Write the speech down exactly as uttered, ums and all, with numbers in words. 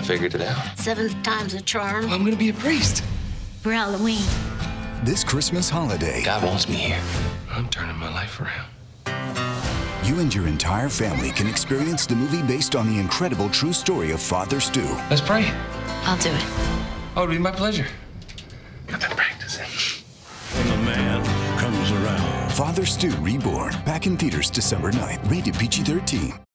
I figured it out. Seventh time's a charm. I'm gonna be a priest. For Halloween. This Christmas holiday, God wants me here. I'm turning my life around. you and your entire family can experience the movie based on the incredible true story of Father Stu. Let's pray. I'll do it. Oh, it'll be my pleasure. I've been practicing. When the man comes around. Father Stu Reborn, back in theaters December ninth, rated P G thirteen.